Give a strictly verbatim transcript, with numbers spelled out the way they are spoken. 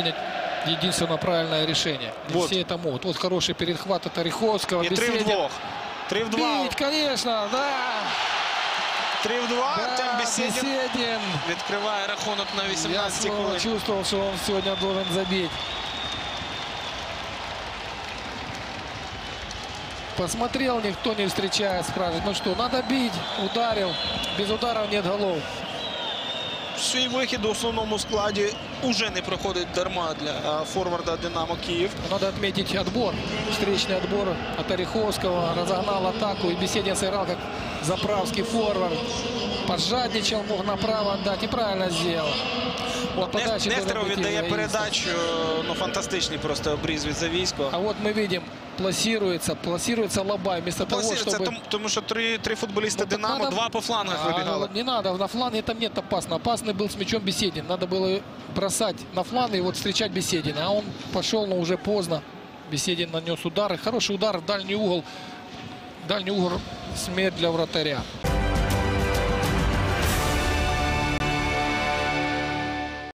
принять единственно правильное решение. Вот. Все это могут. Вот хороший перехват от Ореховского. І три в двох. Три в два. Бить, конечно, да. Три в два. Да, Артем Беседин Беседин. відкриває рахунок на Я вісімнадцятій снова хвилині. чувствовал, что он сегодня должен забить. Посмотрел, никто не встречает, спрашивает, ну что, надо бить, ударил, без ударов нет голов. Свій вихід у основному складі уже не проходить дарма для а, форварда «Динамо Київ». Надо отметить отбор, встречный отбор от Ореховского, разогнал атаку, и Беседин сыграл как заправский форвард. Пожадничал, мог направо отдать и правильно сделал. Вот подача Нестеров должна быть віддає эгоистом. передачу, ну фантастичний просто обріз від Завійського. А вот мы видим, пласируется, пласируется Лобай, вместо того, Пласирується, чтобы... тому, тому що три, три футболіста Ну, так «Динамо», надо- два по флангах А, вибігали. не надо, на фланге там нет опасно. Опасный был с мячом Беседин. Надо было бросать на фланг и вот встречать Беседина. А он пошел, но уже поздно. Беседин нанес удар. Хороший удар в дальний угол. Дальний угол смерть для вратаря.